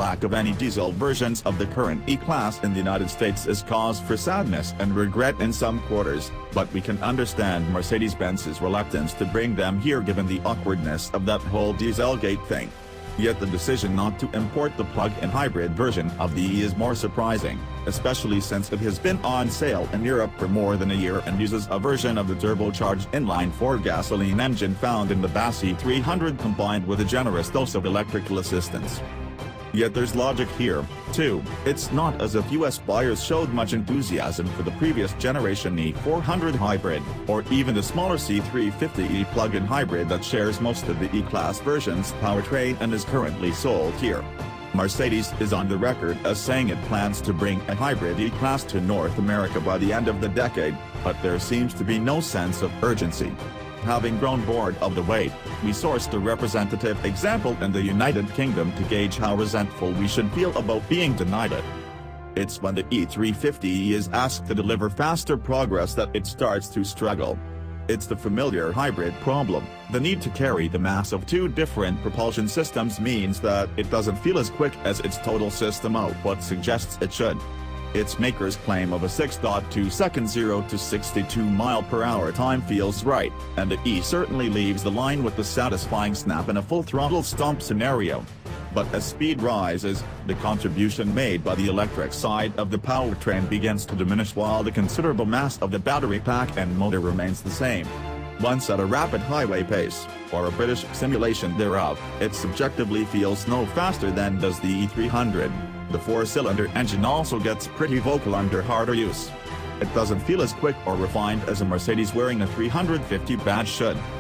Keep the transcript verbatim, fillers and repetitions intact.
lack of any diesel versions of the current E-Class in the United States is cause for sadness and regret in some quarters, but we can understand Mercedes-Benz's reluctance to bring them here given the awkwardness of that whole Dieselgate thing. Yet the decision not to import the plug-in hybrid version of the E is more surprising, especially since it has been on sale in Europe for more than a year and uses a version of the turbocharged inline-four gasoline engine found in the B A S E three hundred combined with a generous dose of electrical assistance. Yet there's logic here, too. It's not as if U S buyers showed much enthusiasm for the previous generation E four hundred hybrid, or even the smaller C three fifty E plug-in hybrid that shares most of the E-Class version's powertrain and is currently sold here. Mercedes is on the record as saying it plans to bring a hybrid E-Class to North America by the end of the decade, but there seems to be no sense of urgency. Having grown bored of the wait, we sourced a representative example in the United Kingdom to gauge how resentful we should feel about being denied it. It's when the E three fifty E is asked to deliver faster progress that it starts to struggle. It's the familiar hybrid problem. The need to carry the mass of two different propulsion systems means that it doesn't feel as quick as its total system output suggests it should. Its maker's claim of a six point two second zero to sixty-two mile per hour time feels right, and the E certainly leaves the line with the satisfying snap in a full throttle stomp scenario. But as speed rises, the contribution made by the electric side of the powertrain begins to diminish while the considerable mass of the battery pack and motor remains the same. Once at a rapid highway pace, or a British simulation thereof, it subjectively feels no faster than does the E three hundred. The four-cylinder engine also gets pretty vocal under harder use. It doesn't feel as quick or refined as a Mercedes wearing a three fifty badge should.